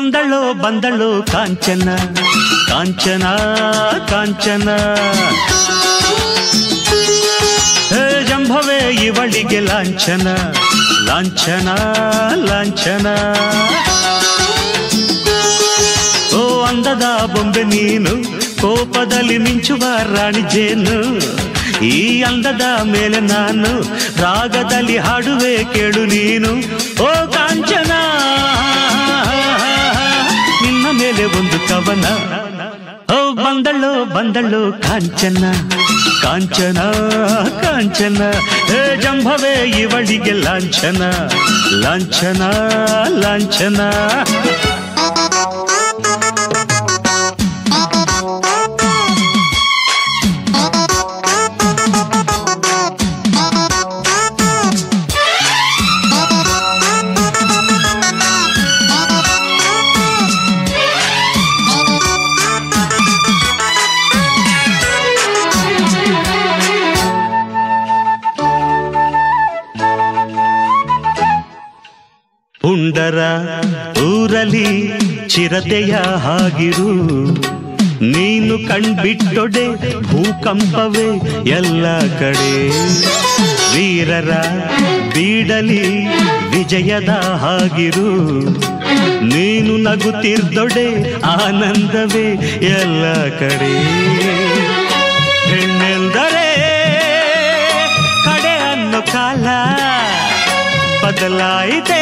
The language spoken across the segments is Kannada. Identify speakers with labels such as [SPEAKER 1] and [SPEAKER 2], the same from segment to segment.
[SPEAKER 1] ಬಂದಳು ಬಂದಳು ಕಾಂಚನ ಕಾಂಚನ ಕಾಂಚನ ಜಂಭವೇ ಇವಳಿಗೆ ಲಾಂಛನ ಲಾಂಛನ ಲಾಂಛನ ಓ ಅಂದದ ಬೊಂಬೆ ನೀನು ಕೋಪದಲ್ಲಿ ಮಿಂಚುವ ರಾಣಿ ಜೇನು ಈ ಅಂದದ ಮೇಲೆ ನಾನು ರಾಗದಲ್ಲಿ ಹಾಡುವೆ ಕೇಳು ನೀನು ಓ ಕಾಂಚನ ನಿನ್ನ ಮೇಲೆ ಒಂದು ಕವನ ಓ ಬಂದಳು ಬಂದಳು ಕಾಂಚನ ಕಾಂಚನ ಕಾಂಚನ ಜಂಭವೇ ಇವಳಿಗೆ ಲಾಂಛನ ಲಾಂಛನ ಲಾಂಛನ ಪುಂಡರ ಊರಲಿ ಚಿರತೆಯ ಹಾಗಿರು ನೀನು ಕಣ್ಬಿಟ್ಟೊಡೆ ಭೂಕಂಪವೇ ಎಲ್ಲ ಕಡೆ ವೀರರ ಬೀಡಲಿ ವಿಜಯದ ಹಾಗಿರು ನೀನು ನಗುತ್ತಿರ್ದೊಡೆ ಆನಂದವೇ ಎಲ್ಲ ಕಡೆ ಹೆಣ್ಣೆಂದರೆ ಕಡೆ ಅನ್ನೋ ಕಾಲ ಬದಲಾಯಿತೆ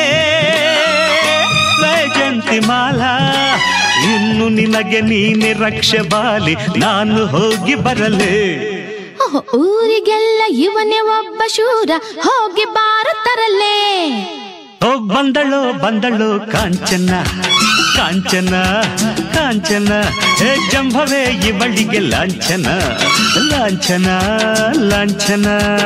[SPEAKER 1] ವೈಜಂತಿ ಮಾಲಾ ಇನ್ನು ನಿನಗೆ ನೀನೆ ರಕ್ಷೆ ಬಾಲಿ ನಾನು ಹೋಗಿ ಬರಲೇ
[SPEAKER 2] ಊರಿಗೆಲ್ಲ ಇವನೇ ಒಬ್ಬ ಶೂರ ಹೋಗಿ ಬಾರತರಲೇ
[SPEAKER 1] ಓ ಬಂದಳು ಬಂದಳು ಕಾಂಚನ ಕಾಂಚನ ಕಾಂಚನ ಜಂಭವೇ ಇವಳಿಗೆ ಲಾಂಛನ ಲಾಂಛನ ಲಾಂಛನ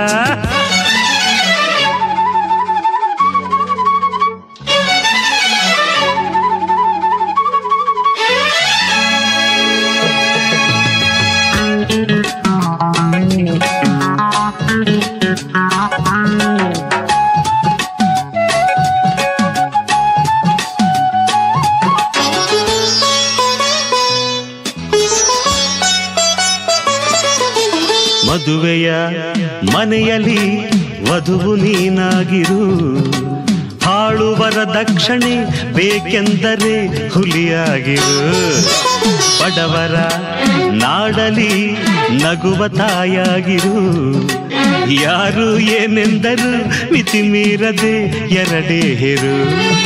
[SPEAKER 1] ಮದುವೆಯ ಮನೆಯಲ್ಲಿ ವಧುವು ನೀನಾಗಿರು ಹಾಳುವರ ದಕ್ಷಿಣೆ ಬೇಕೆಂದರೆ ಹುಲಿಯಾಗಿರು ಬಡವರ ನಾಡಲಿ ನಗುವ ತಾಯಾಗಿರು ಯಾರು ಏನೆಂದರು ಮಿತಿ ಮೀರದೆ ಎರಡೇ ಹೆರು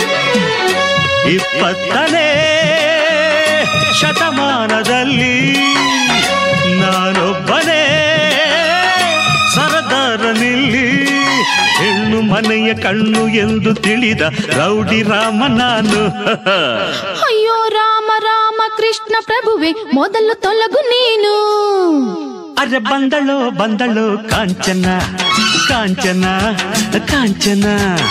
[SPEAKER 1] 20ನೇ ಶತಮಾನದಲ್ಲಿ ನಾನೊಬ್ಬನೇ ಸರದಾರನಿಲ್ಲಿ ಹೆಣ್ಣು ಮನೆಯ ಕಣ್ಣು ಎಂದು ತಿಳಿದ ರೌಡಿ ರಾಮ ನಾನು
[SPEAKER 2] ಅಯ್ಯೋ ರಾಮ ರಾಮ ಕೃಷ್ಣ ಪ್ರಭುವೆ ಮೊದಲು ತೊಲಗು ನೀನು
[SPEAKER 1] ಅರೆ ಬಂದಳು ಬಂದಳು ಕಾಂಚನ ಕಾಂಚನ ಕಾಂಚನ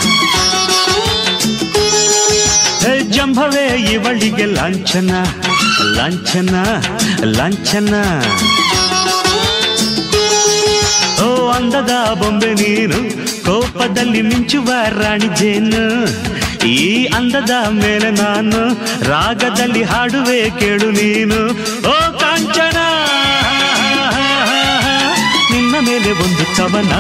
[SPEAKER 1] ಜಂಭವೇ ಇವಳಿಗೆ ಲಾಂಛನ ಲಾಂಛನ ಲಾಂಛನ ಓ ಅಂದದ ಬೊಂಬೆ ನೀನು ಕೋಪದಲ್ಲಿ ಮಿಂಚುವ ರಾಣಿ ಜೇನು ಈ ಅಂದದ ಮೇಲೆ ನಾನು ರಾಗದಲ್ಲಿ ಹಾಡುವೆ ಕೇಳು ನೀನು ಓ ಕಾಂಚನ ನಿನ್ನ ಮೇಲೆ ಒಂದು ಕವನ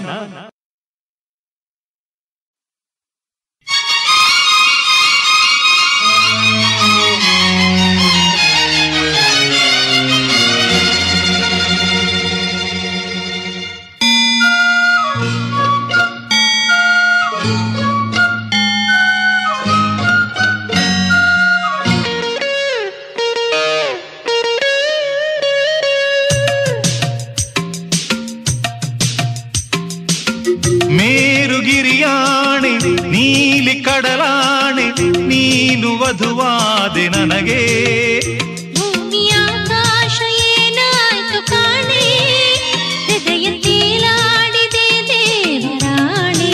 [SPEAKER 3] ಮೇರುಗಿರಿಯಾಣೆ ನೀಲಿ ಕಡಲಾಣೆ ನೀನು ವಧುವಾದೆ ನನಗೆ
[SPEAKER 2] ಭೂಮಿ ಆಕಾಶ ಏನಾಯ್ತು ಕಾಣೆ ಹೃದಯ ತೇಲಾಡಿದೆ ದೇವರಾಣೆ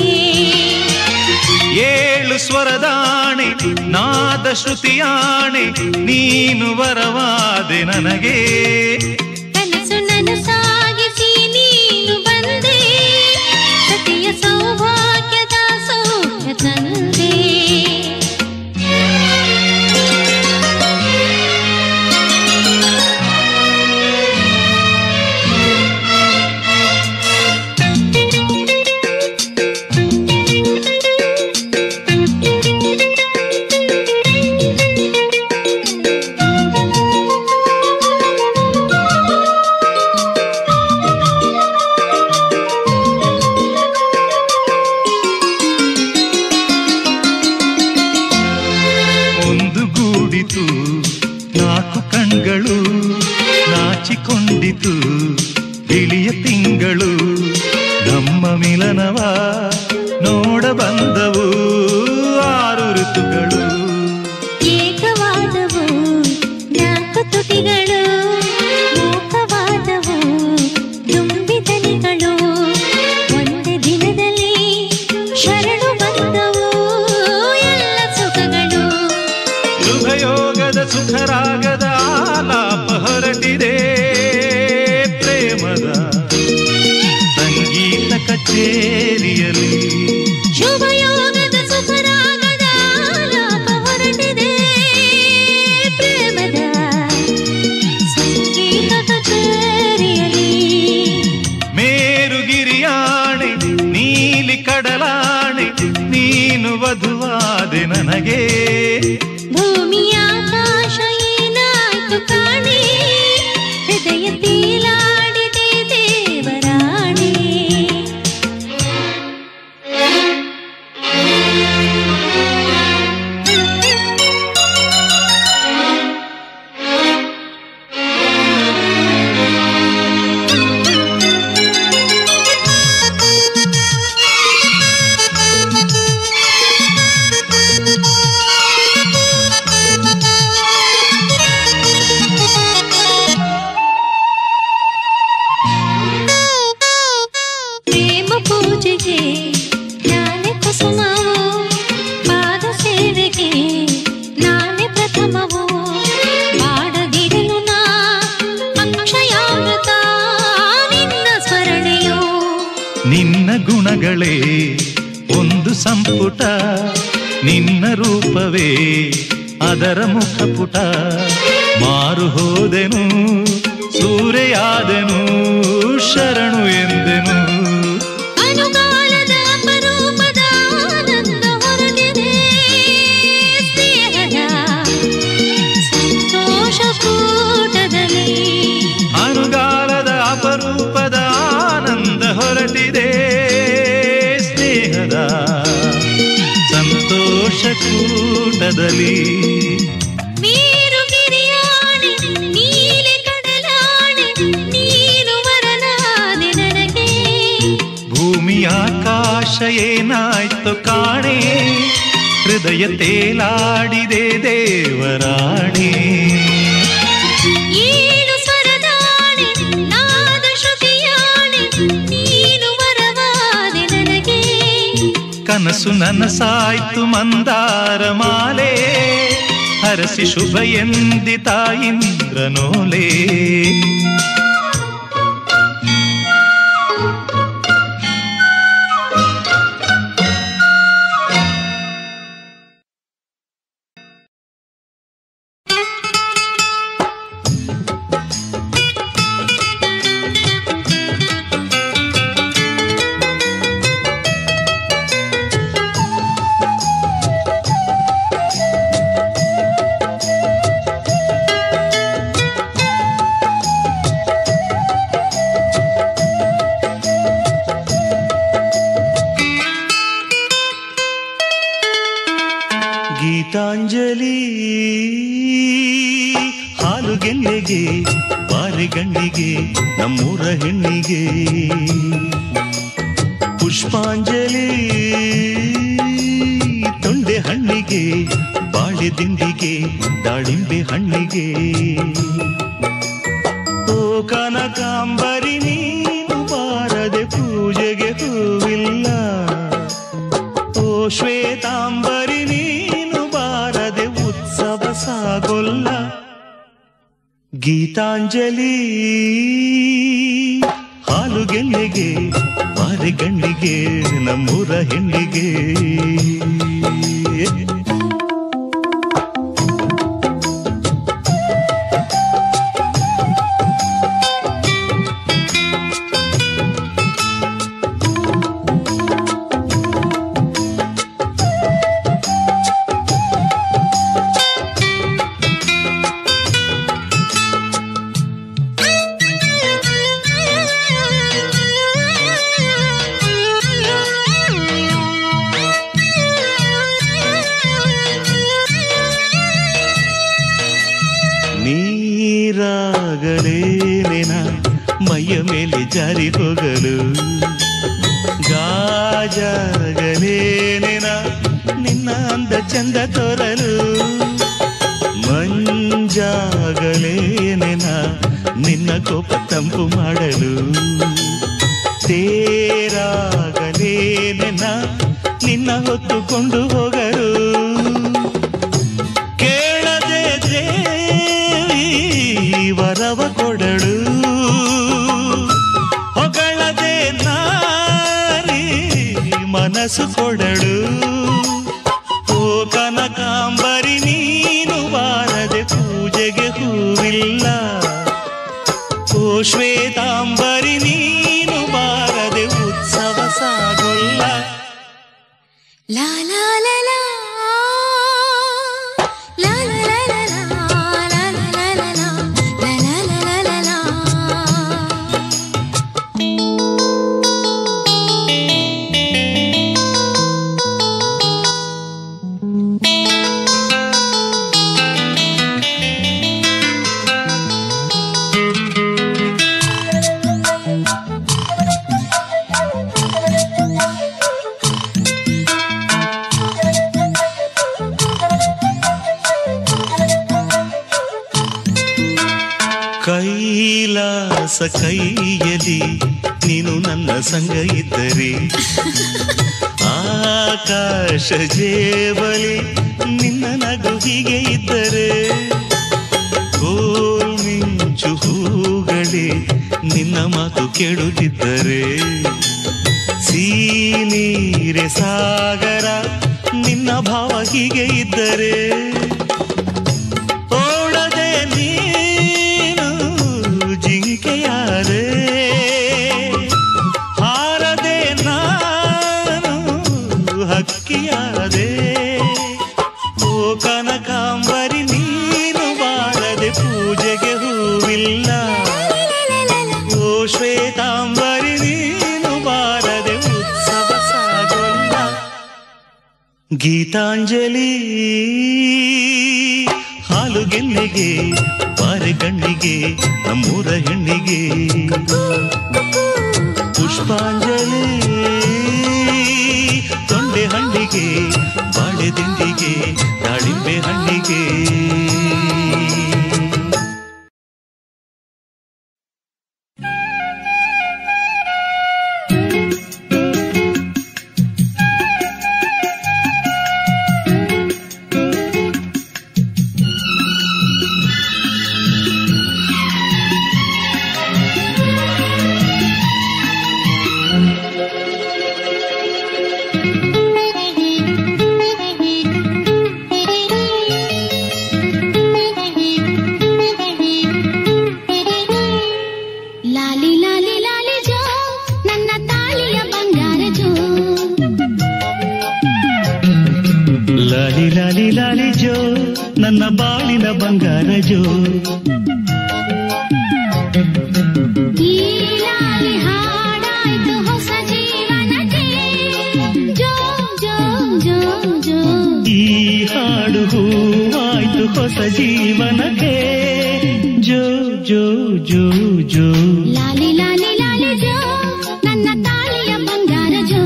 [SPEAKER 3] ಏಳು ಸ್ವರದಾಣೆ ನಾದ ಶ್ರುತಿಯಾಣೆ ನೀನು ವರವಾದೆ ನನಗೆ
[SPEAKER 2] ಕನಸು ನನಸಾಗಿಸಿ ನೀನು ಬಂದೆ ಸತಿಯ ಸೌಭಾಗ್ಯದ ಸೌಖ್ಯ ತಂದೆ
[SPEAKER 3] ಕೂಡಿತು ನಾಲ್ಕು ಕಣ್ಗಳು ನಾಚಿಕೊಂಡಿತು ಬಿಳಿಯ ತಿಂಗಳು ನಮ್ಮ ಮಿಲನವ ನೋಡ ಬಂದವು 6 ಋತುಗಳು
[SPEAKER 4] ಏಕವಾದವು 4 ತುಟಿಗಳು ಮೂಕವಾದವು ದುಂಬಿದನಿಗಳು ಒಂದೇ ದಿನದಲ್ಲಿ ಶರಣು ಬಂದವು ಎಲ್ಲ ಸುಖಗಳು
[SPEAKER 3] ಶುಭಯೋಗದ ಸುಖರಾಗದ ಆಲಾಪ ಹೊರಟಿದೆ ಪ್ರೇಮದ ಸಂಗೀತ ಕಚೇರಿಯಲ್ಲಿ
[SPEAKER 4] ಶುಭಯೋಗದ ಸುಖರಾಗದ ಆಲಾಪ ಹೊರಟಿದೆ ಪ್ರೇಮದ ಸಂಗೀತ ಕಚೇರಿಯಲ್ಲಿ
[SPEAKER 3] ಮೇರುಗಿರಿಯಾಣೆ ನೀಲಿ ಕಡಲಾಣೆ ನೀನು ವಧುವಾದೆ ನನಗೆ
[SPEAKER 4] ಭೂಮಿಯ ಆಕಾಶ ಏನಾಯ್ತು ಕಾಣೆ ಹೃದಯ ತೀಲಾಡಿದೆ ದೇವರಾಣೆ ಪ್ರೇಮ ಪೂಜೆಗೆ ನಾನೇ ಕುಸುಮವು ಪಾದ ಸೇವೆಗೆ ನಾನೇ ಪ್ರಥಮವು ಬಾಡಗಿರಲು ನಾ ಅಕ್ಷಯಾಮೃತ ನಿನ್ನ ಸ್ಮರಣೆಯೋ
[SPEAKER 3] ನಿನ್ನ ಗುಣಗಳೇ ಒಂದು ಸಂಪುಟ ನಿನ್ನ ರೂಪವೇ ಅದರ ಮುಖಪುಟ ಮಾರು ಹೋದೆನು ಸೂರೆಯಾದೆನು ಶರಣು ಎಂದೆನು
[SPEAKER 4] ಅನುಗಾಲದ ಅಪರೂಪದ ಆನಂದ ಹೊರಟಿದೆ ಸ್ನೇಹದ ಸಂತೋಷ ಕೂಟದಲ್ಲಿ
[SPEAKER 3] ಅನುಗಾಲದ ಅಪರೂಪದ ಆನಂದ ಹೊರಟಿದೆ ಸ್ನೇಹದ ಸಂತೋಷ ಕೂಟದಲ್ಲಿ
[SPEAKER 4] ಮೇರುಗಿರಿಯಾಣೆ ನೀಲಿ ಕಡಲಾಣೆ ನೀನು ವರನಾದೆ ನನಗೆ
[SPEAKER 3] ಭೂಮಿ ಆಕಾಶ ಏನಾಯ್ತು ಕಾಣೆ ಹೃದಯ ತೇಲಾಡಿದೆ ದೇವರಾಣೆ
[SPEAKER 4] ಏಳು ಸ್ವರದಾಣೆ ನಾದ ಶ್ರುತಿಯಾಣೆ ನೀನು ವರವಾದೆ ನನಗೆ
[SPEAKER 3] ಕನಸು ನನಸಾಯ್ತು ಮಂದಾರ ಮಾಲೆ ಹರಸಿ ಶುಭ ಎಂದಿತ ಇಂದ್ರನೋಲೆ ಗೀತಾಂಜಲಿ ಹಾಲುಗೆನ್ನೆಗೆ ಬಾರಿಗಣ್ಣಿಗೆ ನಮ್ಮೂರ ಹೆಣ್ಣಿಗೆ ಪುಷ್ಪಾಂಜಲಿ ತೊಂಡೆ ಹಣ್ಣಿಗೆ ಬಾಳೆ ದಿಂಡಿಗೆ ದಾಳಿಂಬೆ ಹಣ್ಣಿಗೆ ಓ ಕನಕಾಂಬರಿ ನೀನು ಬಾರದೆ ಪೂಜೆಗೆ ಹೂವಿಲ್ಲ ಓ ಶ್ವೇತಾಂಬರಿ ನೀನು ಬಾರದೆ ಉತ್ಸವ ಸಾಗೊಲ್ಲ ಗೀತಾಂಜಲಿ ಹಾಲುಗೆನ್ನೆಗೆ ಬಾರಿಗಣ್ಣಿಗೆ ನಮ್ಮೂರ ಹೆಣ್ಣಿಗೆ ಮೈಯ ಮೇಲೆ ಜಾರಿ ಹೋಗಲು ಗಾಜಾಗಲೇನೆನ ನಿನ್ನ ಅಂದ ಚಂದ ತೋರಲು ಮಂಜಾಗಲೇನೆನ ನಿನ್ನ ಕೋಪ ತಂಪು ಮಾಡಲು ತೇರಾಗಲೇನೆನ ನಿನ್ನ ಹೊತ್ತುಕೊಂಡು ಹೋಗಲು ಕೇಳದೆ ದೇವಿ ವರವ ಕೊಡಳು ಹೊಗಳದೆ ನಾರಿ ಮನಸ್ಸು ಕೊಡಳು ಓ ಕನಕಾಂಬರಿ ನೀನು ಬಾರದೆ ಪೂಜೆಗೆ ಹೂವಿಲ್ಲ ಓ ಶ್ವೇತಾಂಬರಿ ನೀನು ಬಾರದೆ ಉತ್ಸವ ಸಾಗೊಲ್ಲ
[SPEAKER 4] ಲಾ ಲಾ ಲಾ ಲಾ ಲಾ ಲಾ ಲಾ ಲಾ ಲಾ ಲಾ ಲಾ ಲಾ ಲಾ.
[SPEAKER 3] ಕೈಲಾಸ ಕೈಯಲ್ಲಿ ನೀನು ನನ್ನ ಸಂಗ ಇದ್ದರೆ ಆಕಾಶ ಜೇಬಲಿ ನಿನ್ನ ನಗು ಹೀಗೆ ಇದ್ದರೆ ಗೋಲ್ ಮಿಂಚು ಹೂಗಳೇ ನಿನ್ನ ಮಾತು ಕೇಳುತ್ತಿದ್ದರೆ ಸೀನೀರೆ ಸಾಗರ ನಿನ್ನ ಭಾವ ಹೀಗೆ ಇದ್ದರೆ ಓಡದೆ ನೀನು ಜಿಂಕೆಯಾದೆ ಹಾರದೆ ನಾನು ಹಕ್ಕಿಯಾದೆ ಓ ಕನಕಾಂಬರಿ ನೀನು ಬಾರದೆ ಪೂಜೆಗೆ ಹೂವಿಲ್ಲ ಓ ಶ್ವೇತಾಂಬರಿ ನೀನು ಬಾರದೆ ಉತ್ಸವ ಸಾಗೊಲ್ಲ ಗೀತಾಂಜಲಿ ಹಾಲು ಗೆನ್ನೆಗೆ ಬಾರೆ ಗಣ್ಣಿಗೆ ನಮ್ಮೂರ ಹೆಣ್ಣಿಗೆ ಪುಷ್ಪಾಂಜಲಿ ತೊಂಡೆ ಹಣ್ಣಿಗೆ ಬಾಳೆ ದಿಂಡಿಗೆ ದಾಳಿಂಬೆ ಹಣ್ಣಿಗೆ ಲಾಲಿ ಲಾಲಿ ಲಾಲಿ ಜೋ ನನ್ನ ಬಾಳಿನ ಬಂಗಾರ ಜೋ
[SPEAKER 4] ಈ ಲಾಲಿ ಹಾಡಾಯ್ತು ಹೊಸ ಜೀವನಕ್ಕೆ ಜೋ ಜೋ ಜೋ ಜೋ
[SPEAKER 3] ಈ ಹಾಡು ಹೂವಾಯ್ತು ಹೊಸ ಜೀವನಕ್ಕೆ ಜೋ ಜೋ ಜೋ ಜೋ
[SPEAKER 4] ಲಾಲಿ ಲಾಲಿ ಲಾಲಿ ಜೋ ನನ್ನ ತಾಳಿಯ ಬಂಗಾರ ಜೋ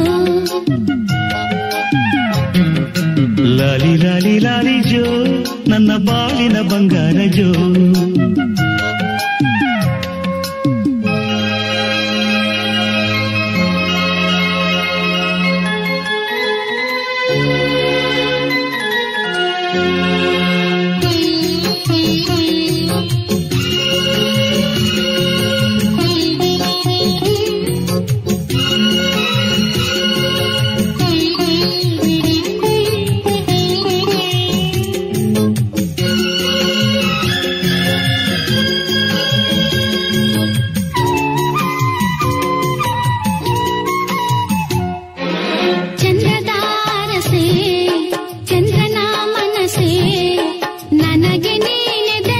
[SPEAKER 3] ಲಾಲಿ ಲಾಲಿ ಲಾಲಿ ಜೋ ನನ್ನ ಬಾಳಿನ ಬಂಗಾರ ಜೋ
[SPEAKER 4] ಚಂದ್ರನ ಮನಸೆ ನನಗೆ ನೀನೆ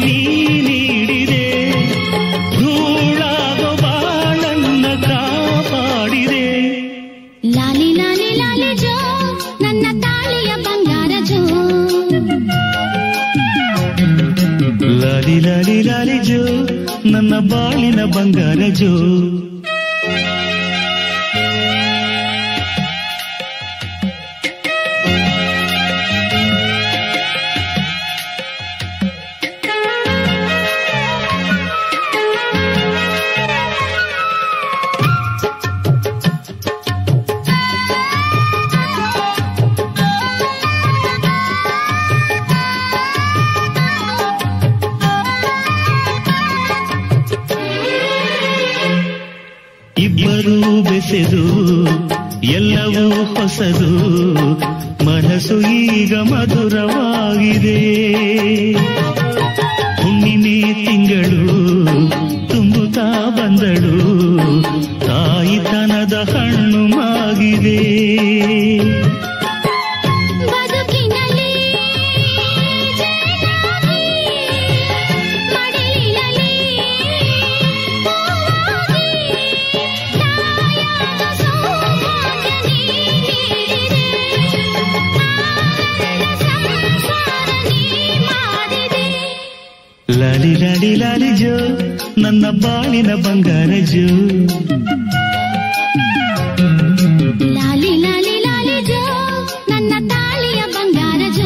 [SPEAKER 3] ನೀ ನೀಡಿದೆ, ಧೂಳಾಗೋ ಬಾಳನ್ನ ಕಾಪಾಡಿದೆ.
[SPEAKER 2] ಲಾಲಿ ಲಾಲಿ ಲಾಲಿ ಜೋ ನನ್ನ ತಾಳಿಯ ಬಂಗಾರ ಜೋ.
[SPEAKER 3] ಲಾಲಿ ಲಾಲಿ ಲಾಲಿ ಜೋ ನನ್ನ ಬಾಳಿನ ಬಂಗಾರ ಜೋ. ಇಬ್ಬರೂ ಬೆಸೆದು ಎಲ್ಲವೂ ಹೊಸದು, ಮನಸ್ಸು ಈಗ ಮಧುರವಾಗಿದೆ. ಹುಣ್ಣಿಮೆ ತಿಂಗಳು ತುಂಬುತ್ತಾ ಬಂದಳು, ತಾಯಿತನದ ಹಣ್ಣು ಮಾಗಿದೆ. ಲಾಲಿ ಲಾಲಿ ಲಾಲಿ ಜೋ ನನ್ನ ಬಾಳಿನ ಬಂಗಾರ ಜೋ.
[SPEAKER 2] ಲಾಲಿ ಲಾಲಿ ಲಾಲಿ ಜೋ ನನ್ನ ತಾಳಿಯ ಬಂಗಾರ ಜೋ.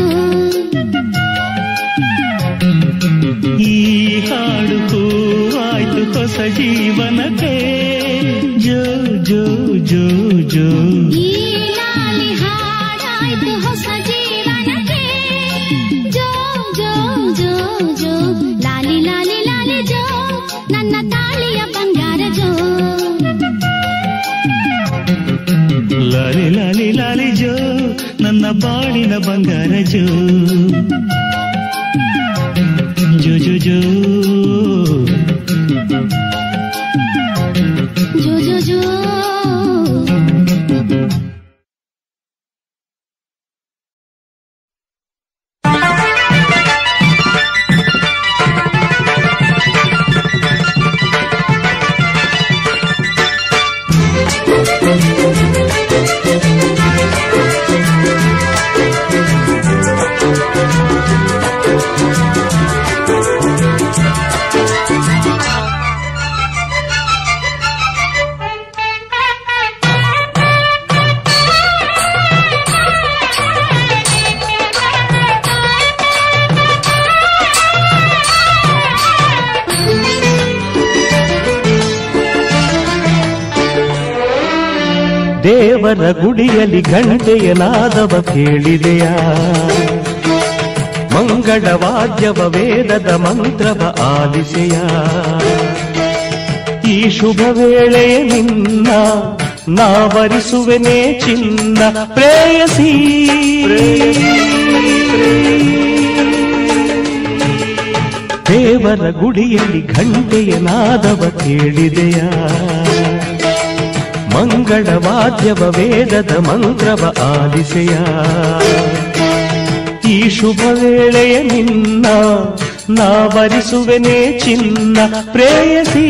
[SPEAKER 3] ಈ ಹಾಡು ಹೂವಾಯ್ತು ಹೊಸ ಜೀವನಕ್ಕೆ, ಜೋ ಜೋ ಜೋ ಜೋ.
[SPEAKER 2] ಈ ಲಾಲಿ ಹಾಡಾಯ್ತು ಹೊಸ ಜೀವನಕ್ಕೆ, ಜೋ ಜೋ ಜೋ ಜೋ. ಲಾಲಿ ಲಾಲಿ ಲಾಲಿ ಜೋ ನನ್ನ ತಾಳಿಯ ಬಂಗಾರ ಜೋ.
[SPEAKER 3] ಲಾಲಿ ಲಾಲಿ ಲಾಲಿ ಜೋ ನನ್ನ ಬಾಳಿನ ಬಂಗಾರ ಜೋ. ಜೋ ಜೋ ಜೋ
[SPEAKER 2] ಜೋ ಜೋ ಜೋ.
[SPEAKER 1] ದೇವರ ಗುಡಿಯಲ್ಲಿ ಗಂಟೆಯ ನಾದವ ಕೇಳಿದೆಯಾ, ಮಂಗಳ ವಾದ್ಯವ ವೇದದ ಮಂತ್ರವ ಆಲಿಸೆಯ. ಈ ಶುಭ ವೇಳೆಯ ನಿನ್ನ ನಾವರಿಸುವೆನೇ ಚಿನ್ನ ಪ್ರೇಯಸಿ. ದೇವರ ಗುಡಿಯಲ್ಲಿ ಗಂಟೆಯ ನಾದವ ಕೇಳಿದೆಯಾ, ಮಂಗಳ ವಾದ್ಯವ ವೇದದ ಮಂತ್ರವ ಆಲಿಸೆಯ. ಈ ಶುಭ ವೇಳೆಯ ನಿನ್ನ ನಾವರಿಸುವೆನೇ ಚಿನ್ನ ಪ್ರೇಯಸಿ.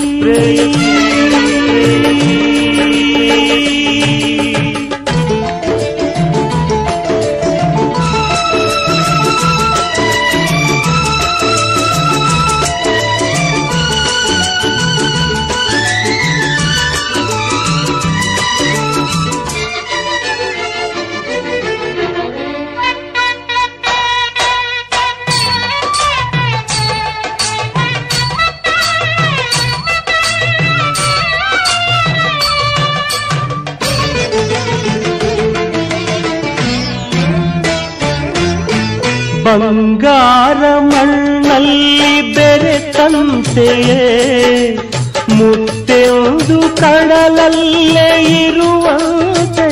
[SPEAKER 1] ಬಂಗಾರ ಮಣ್ಣಲ್ಲಿ ಬೆರೆತಂತೆಯೇ ಮುತ್ತೆಂದು ಕಡಲಲ್ಲೇ ಇರುವಂತೆ,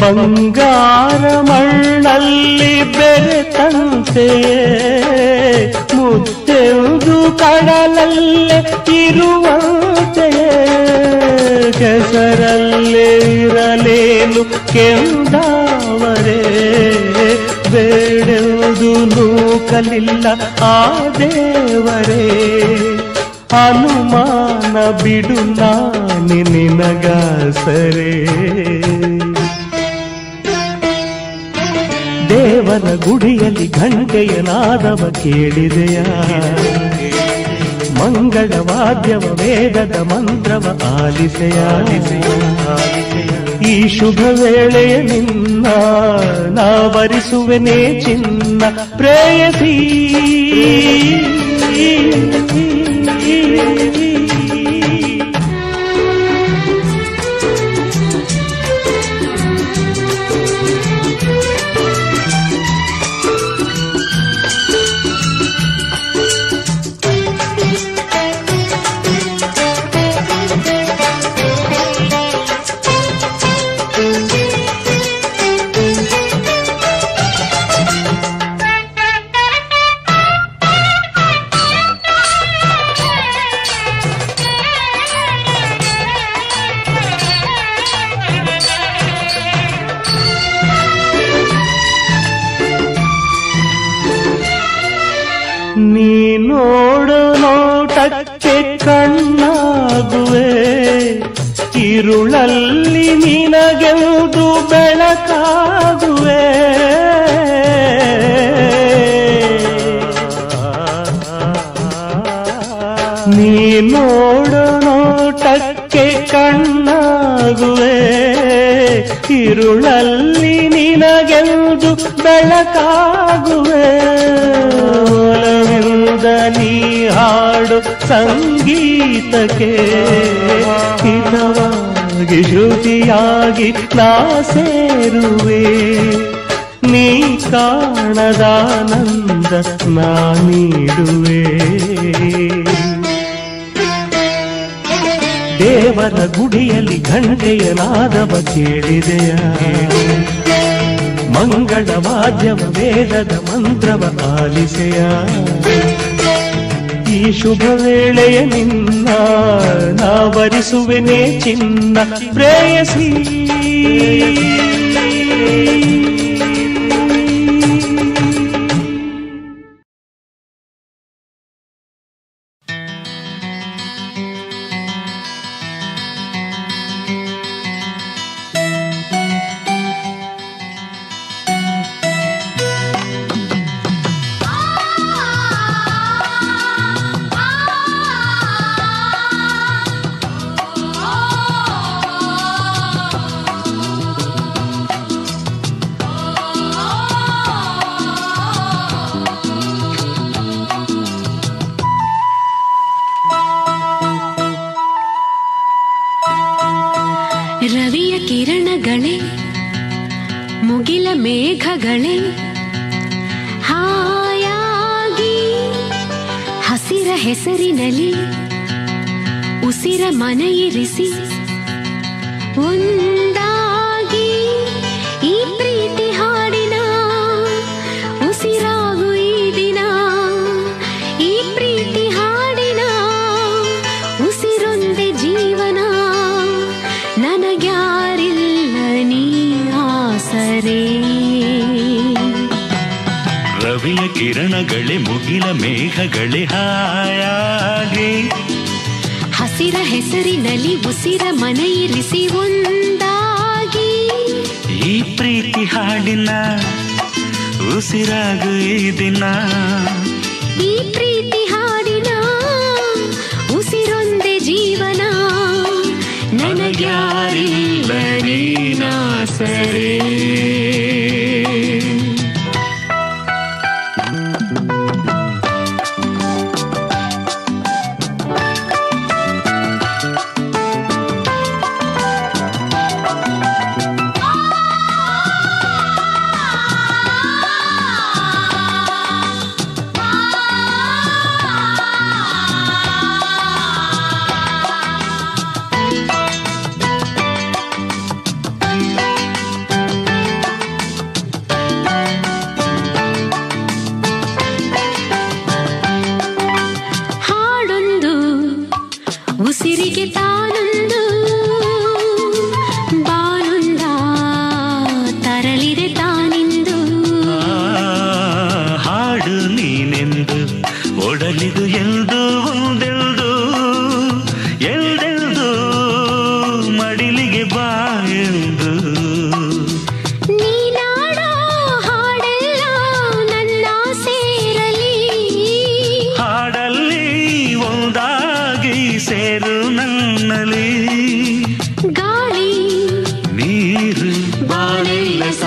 [SPEAKER 3] ಬಂಗಾರ ಮಣ್ಣಲ್ಲಿ ಬೆರೆತಂತೆ ಮುತ್ತೆವುದು ಕಡಲಲ್ಲೇ ಇರುವಂತೆ ಕೆಸರಲ್ಲೇ ಇರಲೇನು ಕೆಂದಾವರೇ ಬೇಡೆವುದು ನೂಕಲಿಲ್ಲ ಆ ದೇವರೇ ಅನುಮಾನ ಬಿಡು ನಾನಿ ನಿನಗಾಸರೇ ದೇವರ ಗುಡಿಯಲ್ಲಿ ಘಂಟೆಯ ನಾದವ ಕೇಳಿದೆಯ ಮಂಗಳ ವಾದ್ಯವ ವೇದದ ಮಂತ್ರವ ಆಲಿಸೆಯ ಈ ಶುಭ ವೇಳೆಯ ನಿನ್ನ ನಾವರಿಸುವೆನೇ ಚಿನ್ನ ಪ್ರೇಯಸಿ ನೀನೋಡು ನೋಟಕ್ಕೆ ಕಣ್ಣಾಗುವೆ ഇരുಳಲ್ಲಿ ನಿನಗೆಂದು ಬೆಳಕಾಗುವೆ ನೀನೋಡು ನೋಟಕ್ಕೆ ಕಣ್ಣಾಗುವೆ ഇരുಳಲ್ಲಿ ನಿನಗೆಂದು ಬೆಳಕಾಗುವೆ ಒಲವಿಂದ ನೀ ಹಾಡು ಸಂಗೀತಕ್ಕೆ ಹಿತವಾಗಿ ಶ್ರುತಿಯಾಗಿ ನಾ ಸೇರುವೆ ನೀ ಕಾಣದಾನಂದ ನಾ ನೀಡುವೆ ದೇವರ ಗುಡಿಯಲ್ಲಿ ಘಂಟೆಯ ನಾದವ ಕೇಳಿದೆಯ ಮಂಗಳ ವಾದ್ಯವ ವೇದದ ಮಂತ್ರವ ಆಲಿಸೆಯ ಈ ಶುಭ ವೇಳೆಯ ನಿನ್ನ ನಾವರಿಸುವೆನೇ ಚಿನ್ನ ಪ್ರೇಯಸಿ
[SPEAKER 4] ರವಿಯ ಕಿರಣಗಳೇ ಮುಗಿಲ ಮೇಘಗಳೇ ಹಾಯಾಗಿ ಹಸಿರ ಹೆಸರಿನಲ್ಲಿ ಉಸಿರ ಮನೆಯಿರಿಸಿ ಒಂದಾಗಿ ಈ ಪ್ರೀತಿ ಹಾಡಿನ ಉಸಿರಾಗು ಈ ದಿನ ಈ ಪ್ರೀತಿ ಹಾಡಿನ ಉಸಿರೊಂದೆ ಜೀವನ ನನಗ್ಯಾರಿಲ್ಲ ನೀ ಆಸರೆ
[SPEAKER 1] ರವಿಯ ಕಿರಣಗಳೇ ಮುಗಿಲ ಮೇಘಗಳೇ ಹಾಯಾಗಿ
[SPEAKER 4] ಹಸಿರ ಹೆಸರಿನಲ್ಲಿ ಉಸಿರ ಮನೆಯಿರಿಸಿ ಒಂದಾಗಿ
[SPEAKER 1] ಈ ಪ್ರೀತಿ ಹಾಡಿನ ಉಸಿರಾಗು ಈ ದಿನ
[SPEAKER 4] ಈ ಪ್ರೀತಿ ಹಾಡಿನ ಉಸಿರೊಂದೆ ಜೀವನ ನನಗ್ಯಾರಿಲ್ಲ ನೀನಾಸರೆ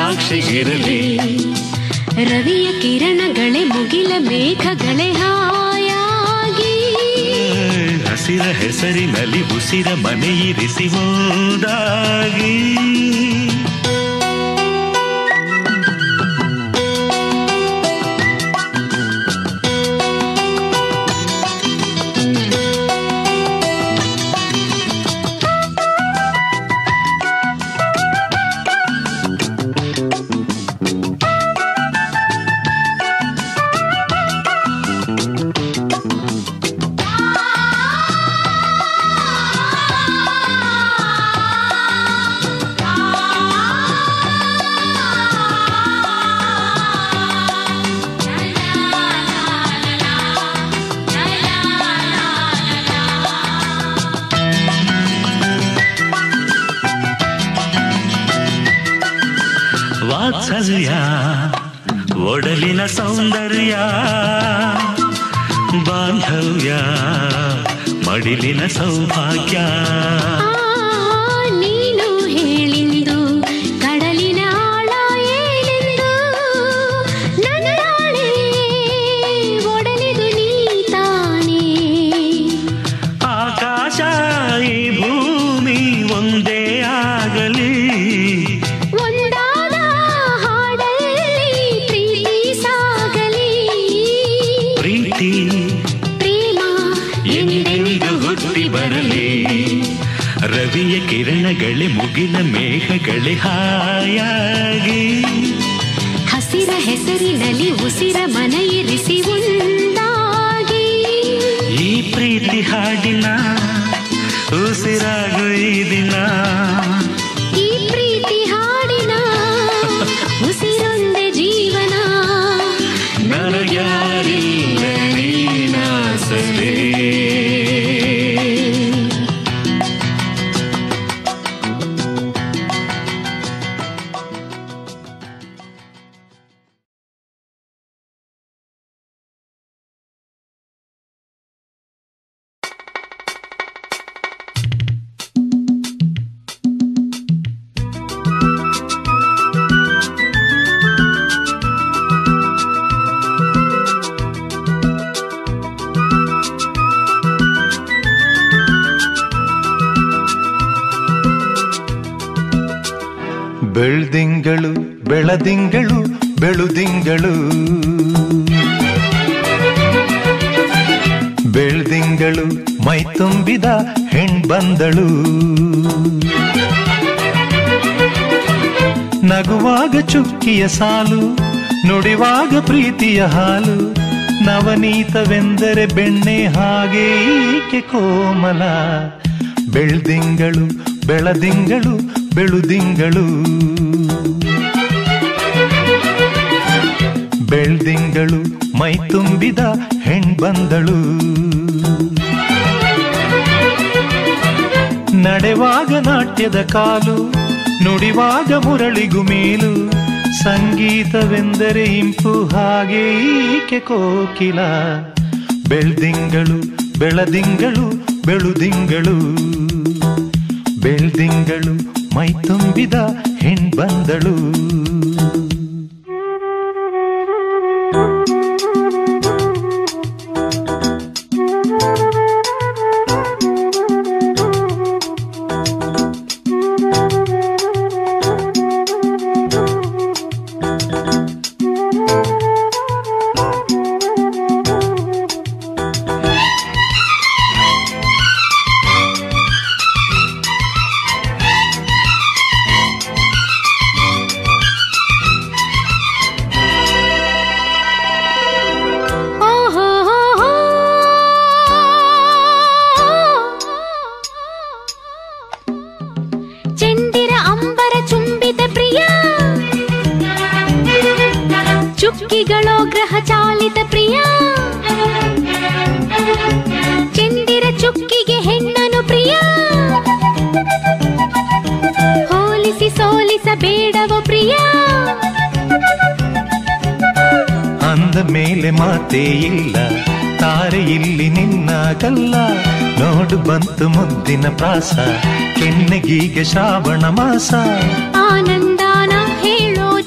[SPEAKER 1] ಸಾಕ್ಷಿಗಿರಲಿ.
[SPEAKER 4] ರವಿಯ ಕಿರಣಗಳೇ ಮುಗಿಲ ಮೇಘಗಳೇ ಹಾಯಾಗಿ
[SPEAKER 1] ಹಸಿರ ಹೆಸರಿನಲ್ಲಿ ಉಸಿರ ಮನೆಯಿರಿಸಿ ಹೋದಾಗಿ. ವಾತ್ಸಲ್ಯ ಒಡಲಿನ ಸೌಂದರ್ಯ ಬಾಂಧವ್ಯ ಮಡಿಲಿನ ಸೌಭಾಗ್ಯ.
[SPEAKER 4] ನೀನು ಹೇಳಿಂದು ಕಡಲಿನ ಆಳ ಏನೆಂದು ನನ್ನಾಳೆ ಒಡಲಿದು ನೀ ತಾನೇ.
[SPEAKER 1] ಆಕಾಶ ಈ ಭೂಮಿ ಒಂದೇ ಆಗಲಿ
[SPEAKER 4] ಪ್ರೇಮ
[SPEAKER 1] ಎಂದೆಂದು ಹುಟ್ಟಿ ಬರಲಿ. ರವಿಯ ಕಿರಣಗಳೇ ಮುಗಿಲ ಮೇಘಗಳೇ ಹಾಯಾಗಿ
[SPEAKER 4] ಹಸಿರ ಹೆಸರಿನಲ್ಲಿ ಉಸಿರ ಮನೆಯಿರಿಸಿ ಒಂದಾಗಿ.
[SPEAKER 1] ಈ ಪ್ರೀತಿ ಹಾಡಿನ ಉಸಿರಾಗು ಈ ದಿನ.
[SPEAKER 4] ಈ ಪ್ರೀತಿ ಹಾಡಿನ ಉಸಿರೊಂದೇ ಜೀವನ.
[SPEAKER 1] ನನಗ್ಯಾರಿಲ್ಲ ನೀನಾಸರೆ.
[SPEAKER 5] ಬೆಳ್ದಿಂಗಳು ಬೆಳದಿಂಗಳು ಬೆಳುದಿಂಗಳು ಬೆಳ್ದಿಂಗಳು ಮೈ ತುಂಬಿದ ಹೆಣ್ಬಂದಳು. ನಗುವಾಗ ಚುಕ್ಕಿಯ ಸಾಲು ನುಡಿವಾಗ ಪ್ರೀತಿಯ ಹಾಲು. ನವನೀತವೆಂದರೆ ಬೆಣ್ಣೆ ಹಾಗೆ ಈಕೆ ಕೋಮಲ. ಬೆಳ್ದಿಂಗಳು ಬೆಳದಿಂಗಳು ಬೆಳುದಿಂಗಳು ಬೆಳ್ದಿಂಗಳು ಮೈ ತುಂಬಿದ ಹೆಣ್ಬಂದಳು. ನಡೆವಾಗ ನಾಟ್ಯದ ಕಾಲು ನುಡಿವಾಗ ಮುರಳಿಗು ಮೇಲು. ಸಂಗೀತವೆಂದರೆ ಇಂಪು ಹಾಗೆ ಈಕೆ ಕೋಕಿಲ. ಬೆಳ್ದಿಂಗಳು ಬೆಳದಿಂಗಳು ಬೆಳುದಿಂಗಳು ಬೆಳ್ದಿಂಗಳು ಮೈ ತುಂಬಿದ ಹೆಣ್ಬಂದಳು.
[SPEAKER 4] ಚುಕ್ಕಿಗಳೋ ಗ್ರಹ ಚಾಲಿತ ಪ್ರಿಯ. ಚಂದಿರ ಚುಕ್ಕಿಗೆ ಹೆಣ್ಣನು ಪ್ರಿಯ. ಹೋಲಿಸಿ ಸೋಲಿಸಬೇಡವೋ ಪ್ರಿಯ.
[SPEAKER 5] ಅಂದ ಮೇಲೆ ಮಾತೇ ಇಲ್ಲ ತಾರೆ ಇಲ್ಲಿ ನಿನ್ನಾಗಲ್ಲ. ನೋಡು ಬಂತು ಮುದ್ದಿನ ಪ್ರಾಸ ಕೆನ್ನೆಗೀಗೆ ಶ್ರಾವಣ ಮಾಸ.
[SPEAKER 4] ಆನಂದಾನ ಹೇಳೋ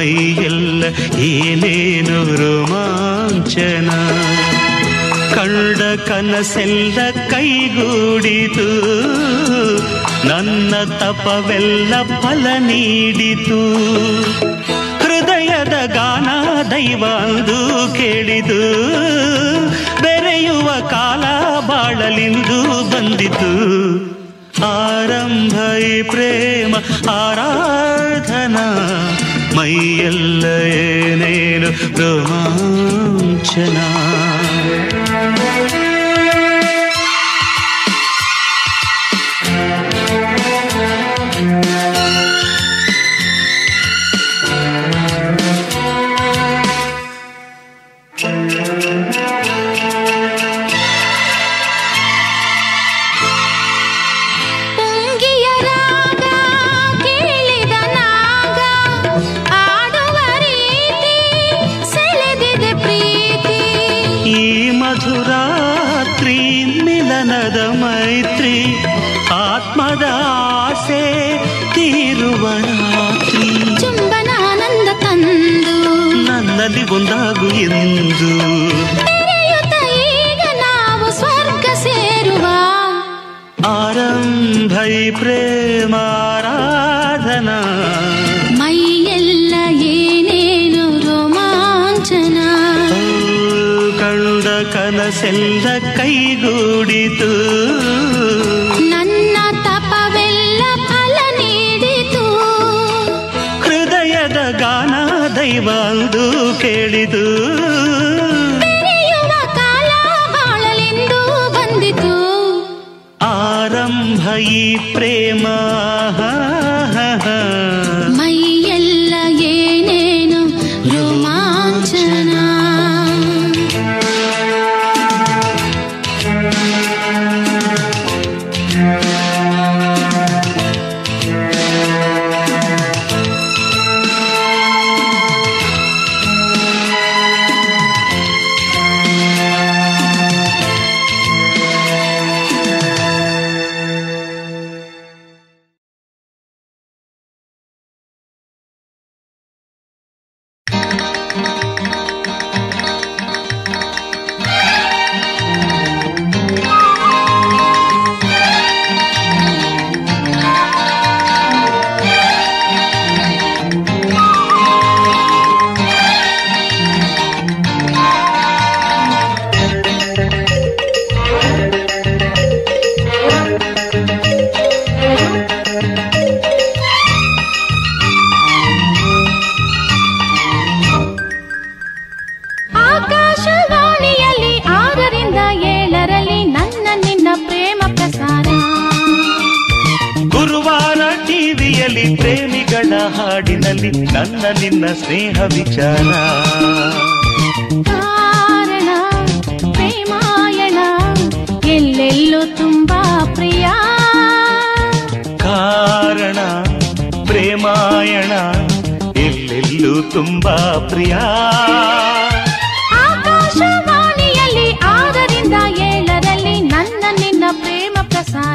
[SPEAKER 1] ಮೈಯೆಲ್ಲ ಏನೇನು ರೋಮಾಂಚನ. ಕಂಡ ಕನಸೆಲ್ಲ ಕೈಗೂಡಿತು, ನನ್ನ ತಪವೆಲ್ಲ ಫಲ ನೀಡಿತು. ಹೃದಯದ ಗಾನ ದೈವ ಅಂದು ಕೇಳಿದು, ಬೆರೆಯುವ ಕಾಲ ಬಾಳಲಿಂದು ಬಂದಿತು. ಆರಂಭ ಈ ಪ್ರೇಮ ಆರಾಧನಾ, ಮೈಯೆಲ್ಲ ಏನೇನು ರೋಮಾಂಚನ. ಮಧುರಾತ್ರಿ ಮಿಲನದ ಮೈತ್ರಿ, ಆತ್ಮದ ಆಸೆ ತೀರುವ ರಾತ್ರಿ.
[SPEAKER 2] ಚುಂಬನಾನಂದ ತಂದು
[SPEAKER 1] ನನ್ನಲ್ಲಿ ಒಂದಾಗು ಎಂದು
[SPEAKER 2] ಈಗ ನಾವು ಸ್ವರ್ಗ ಸೇರುವ.
[SPEAKER 1] ಆರಂಭ ಈ ಪ್ರೇಮಾರಾಧನಾ,
[SPEAKER 2] ಮೈಯೆಲ್ಲ ಏನೇನು ರೋಮಾಂಚನ.
[SPEAKER 1] ಕಂಡ ಕನಸೆಲ್ಲ ಕೈಗೂಡಿತು,
[SPEAKER 2] ನನ್ನ ತಪವೆಲ್ಲ ಫಲ ನೀಡಿತು.
[SPEAKER 1] ಹೃದಯದ ಗಾನ ದೈವ ಅಂದು ಕೇಳಿದು,
[SPEAKER 2] ಬೆರೆಯುವ ಕಾಲ ಬಾಳಲೆಂದು ಬಂದಿತು.
[SPEAKER 1] ಆರಂಭ ಈ ಪ್ರೇಮ,
[SPEAKER 2] ಮೈಯೆಲ್ಲ ಏನೇನು ರೋಮಾಂಚನ. ಆಕಾಶವಾಣಿಯಲ್ಲಿ 6 ರಿಂದ 7 ನನ್ನ ನಿನ್ನ ಪ್ರೇಮ ಪ್ರಸಾರ.
[SPEAKER 1] ಗುರುವಾರ ಟಿವಿಯಲ್ಲಿ ಪ್ರೇಮಿಗಳ ಹಾಡಿನಲ್ಲಿ ನನ್ನ ನಿನ್ನ ಸ್ನೇಹ ವಿಚಾರ.
[SPEAKER 2] ಕಾರಣ ಪ್ರೇಮಾಯಣ ಎಲ್ಲೆಲ್ಲೂ ತುಂಬಾ ಪ್ರಿಯ.
[SPEAKER 1] ಕಾರಣ ಪ್ರೇಮಾಯಣ ಎಲ್ಲೆಲ್ಲೂ ತುಂಬಾ ಪ್ರಿಯ.
[SPEAKER 2] ಆಕಾಶವಾಣಿಯಲ್ಲಿ 6 ರಿಂದ 7 ನನ್ನ ನಿನ್ನ ಪ್ರೇಮ ಪ್ರಸಾರ.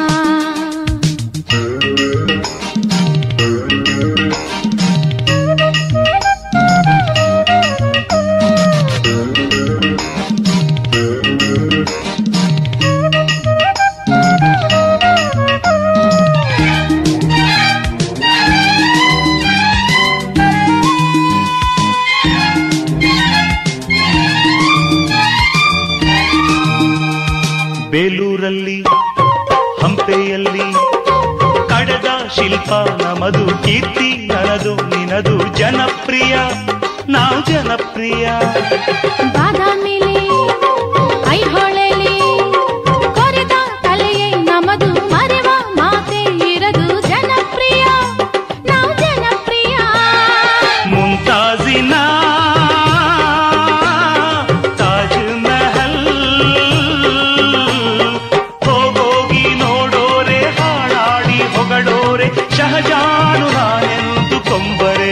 [SPEAKER 1] ಬೇಲೂರಲ್ಲಿ ಹಂಪೆಯಲ್ಲಿ ಕಡೆದ ಶಿಲ್ಪ ನಮದು, ಕೀರ್ತಿ ನನ್ನದು ನಿನದು, ಜನಪ್ರಿಯ ನಾವು ಜನಪ್ರಿಯ.
[SPEAKER 2] ಬಾದಾಮಿಲಿ ಐಹೊಳೆಲಿ ಕೊರೆದ ಕಲೆಯೇ ನಮದು, ಮರೆವ ಮಾತೆ ಇರದು, ಜನಪ್ರಿಯ ನಾವು ಜನಪ್ರಿಯ.
[SPEAKER 1] ಮುಂತಾಜಿನ ತಾಜ್ ಮಹಲ್ ಹೋಗೋಗಿ ನೋಡೋರೆ, ಹಾಡಾಡಿ ಹೊಗಳೋರೆ, ಶಹಜಾನು ನಾನೆಂದು ಕೊಂಬರೆ.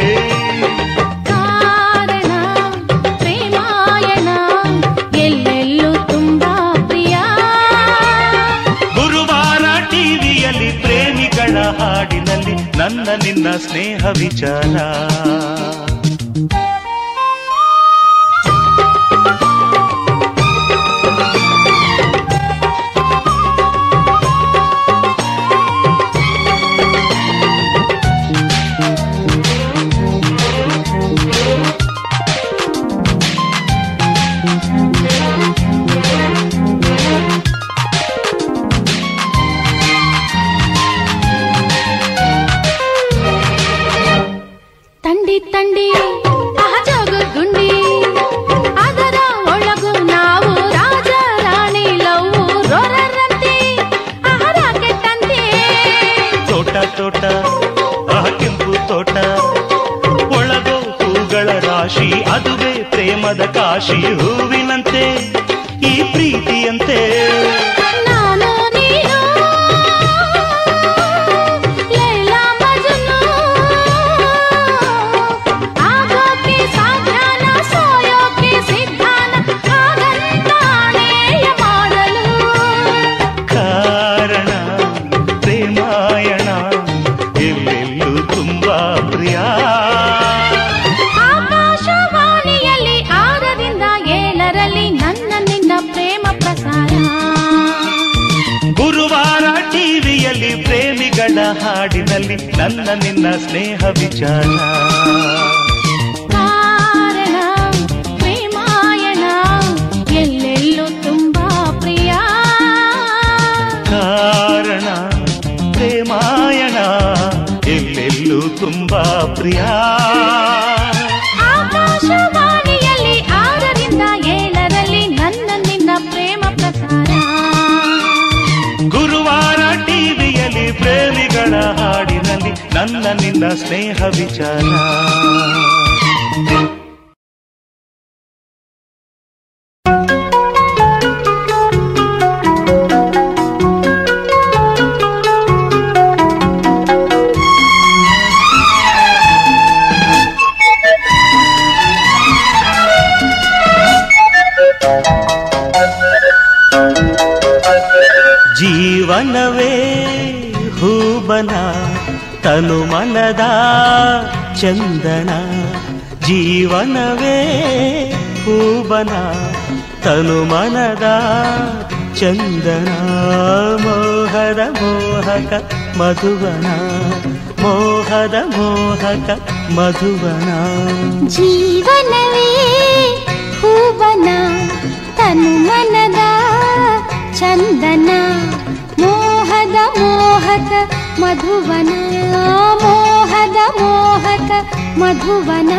[SPEAKER 2] ಕಾರಣ ಪ್ರೇಮಾಯಣ ಎಲ್ಲೆಲ್ಲೂ ತುಂಬಾ ಪ್ರಿಯ.
[SPEAKER 1] ಗುರುವಾರ ಟಿವಿಯಲ್ಲಿ ಪ್ರೇಮಿಗಳ ಹಾಡಿನಲ್ಲಿ ನನ್ನ ನಿನ್ನ ಸ್ನೇಹ ವಿಚಾರ.
[SPEAKER 2] ತಂಡಿ ಅಹಜೋಗ ಗುಂಡಿ ಅದರ ಒಳಗು ನಾವು ರಾಜ ರಾಣಿ ಲವ್ ರೋರರಂತೆ ಆಹಾರ ಕೆಟ್ಟಂತೆ.
[SPEAKER 1] ತೋಟ ತೋಟ ಕೆಂಪು ತೋಟ ಒಳಗೋ ಹೂಗಳ ರಾಶಿ ಅದುವೇ ಪ್ರೇಮದ ಕಾಶಿ. ಹೂವಿನಂತೆ ಈ ಪ್ರೀತಿಯಂತೆ
[SPEAKER 2] ನಾನು ನೀನು ಲೈಲಾ ಮಜ್ನು ಆಗೋಕೆ ಸಾಧ್ಯನ ಸೋಯೋಕೆ ಸಿದ್ಧಾನ ಹಾಗಂತಾಣೆಯ ಮಾಡಲು.
[SPEAKER 1] ಕಾರಣ ಪ್ರೇಮಾಯಣ ಎಲ್ಲೆಲ್ಲೂ ತುಂಬಾ ಪ್ರಿಯ.
[SPEAKER 2] ಆಕಾಶವಾಣಿಯಲ್ಲಿ 6ರಿಂದ 7ರಲ್ಲಿ ನನ್ನ ನಿನ್ನ ಪ್ರೇಮ ಪ್ರಸಾರ.
[SPEAKER 1] ಗುರುವಾರ ಟಿವಿಯಲ್ಲಿ ಪ್ರೇಮಿಗಳ ಹಾಡಿನಲ್ಲಿ ನನ್ನ ನಿನ್ನ ಸ್ನೇಹ ವಿಚಾರ.
[SPEAKER 2] ಕಾರಣ ಪ್ರೇಮಾಯಣ ಎಲ್ಲೆಲ್ಲೂ ತುಂಬಾ ಪ್ರಿಯ.
[SPEAKER 1] ಕಾರಣ ಪ್ರೇಮಾಯಣ ಎಲ್ಲೆಲ್ಲೂ ತುಂಬಾ ಪ್ರಿಯ.
[SPEAKER 2] ಆಕಾಶವಾಣಿಯಲ್ಲಿ 6ರಿಂದ 7ರಲ್ಲಿ ನನ್ನ ನಿನ್ನ ಪ್ರೇಮ ಪ್ರಸಾರ.
[SPEAKER 1] ಗುರುವಾರ ಟಿವಿಯಲ್ಲಿ ಪ್ರೇಮಿಗಳ ಹಾಡಿನಲ್ಲಿ ನನ್ನ ನಿನ್ನ ಸ್ನೇಹ ವಿಚಾರ. ಜೀವನವೇ ಹೂಬನ ತನು ಮನದ ಚಂದನ. ಜೀವನವೇ ಹೂಬನ ತನು ಮನದ ಚಂದನ. ಮೋಹದ ಮೋಹಕ ಮಧುವನ ಮೋಹದ ಮೋಹಕ ಮಧುವನ.
[SPEAKER 2] ಜೀವನವೇ ಹೂವನ ತನು ಮನದ ಚಂದನ. ಮೋಹದ ಮೋಹಕ ಮಧುವನ ಮೋಹದ ಮೋಹಕ ಮಧುವನ.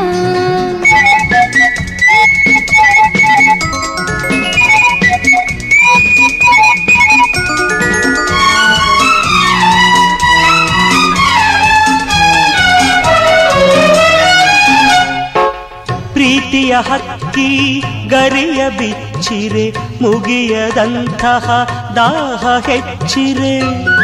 [SPEAKER 1] ಪ್ರೀತಿಯ ಹಕ್ಕಿ ಗರಿಯ ಬಿಚ್ಚಿರೆ ಮುಗಿಯದಂತಹ ದಾಹ ಹೆಚ್ಚಿರೆ.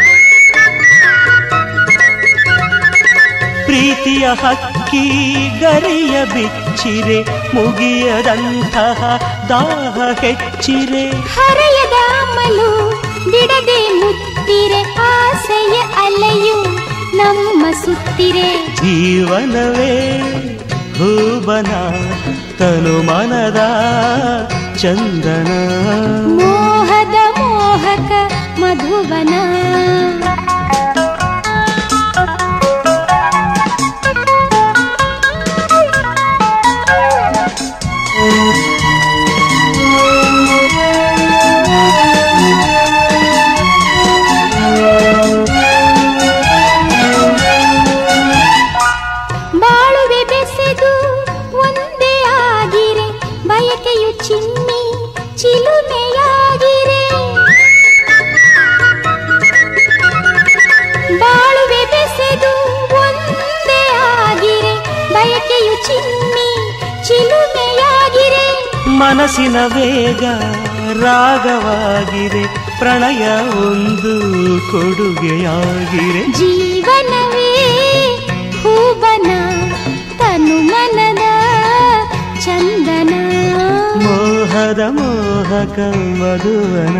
[SPEAKER 1] ಪ್ರೀತಿಯ ಹಕ್ಕಿ ಗರಿಯ ಬಿಚ್ಚಿರೆ ಮುಗಿಯದಂತಹ ದಾಹ ಹೆಚ್ಚಿರೆ.
[SPEAKER 2] ಹರೆಯದ ಅಮಲು ಬಿಡದೆ ಮುತ್ತಿರೆ ಆಸೆಯ ಅಲೆಯು ನಮ್ಮ ಸುತ್ತಿರೆ.
[SPEAKER 1] ಜೀವನವೇ ಹೂಬನ ತನು ಮನದ ಚಂದನ.
[SPEAKER 2] ಮೋಹದ ಮೋಹಕ ಮಧುವನ. ಬಾಳುವೆ ಬೆಸೆದು ಒಂದೇ ಆಗಿರೆ ಬಯಕೆಯು ಚಿಮ್ಮಿ ಚಿಲುಮೆಯಾಗಿರೆ. ಬಾಳುವೆ ಬೆಸೆದು ಒಂದೇ ಆಗಿರೆ ಬಯಕೆಯು ಚಿಮ್ಮಿ ಚಿಲುಮೆಯಾಗಿರೆ.
[SPEAKER 1] ಮನಸ್ಸಿನ ವೇಗ ರಾಗವಾಗಿರೆ ಪ್ರಣಯ ಒಂದು ಕೊಡುಗೆಯಾಗಿರೆ.
[SPEAKER 2] ಜೀವನವೇ ಹೂಬನ ತನು ಮನದ ಚಂದನ.
[SPEAKER 1] ಮೋಹದ ಮೋಹಕ ಮಧುವನ.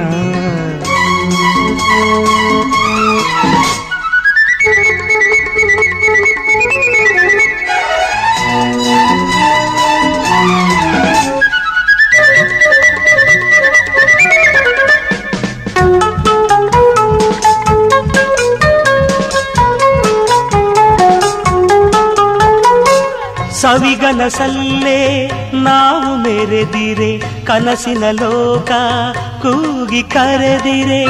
[SPEAKER 1] ಸವಿಗನಸಲ್ಲೇ ನಾವು ಮೆರೆದಿರೆ ಕನಸಿನ ಲೋಕ ಕೂಗಿ ಕರೆದಿರೆ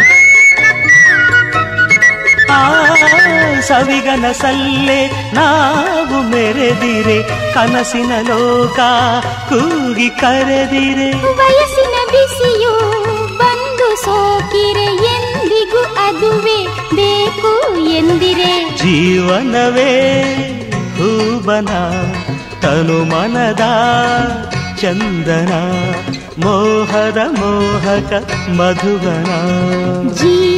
[SPEAKER 1] ಸವಿಗನಸಲ್ಲೇ ನಾವು ಮೆರೆದಿರೆ ಕನಸಿನ ಲೋಕ ಕೂಗಿ ಕರೆದಿರೆ
[SPEAKER 2] ವಯಸ್ಸಿನ ಬಿಸಿಯು ಬಂದು ಸೋಕಿರೆ ಎಂದಿಗೂ ಅದುವೇ ಬೇಕು ಎಂದಿರೆ
[SPEAKER 1] ಜೀವನವೇ ಹೂವನ ತನು ಮನದ ಚಂದನ ಮೋಹದ ಮೋಹಕ ಮಧುವನ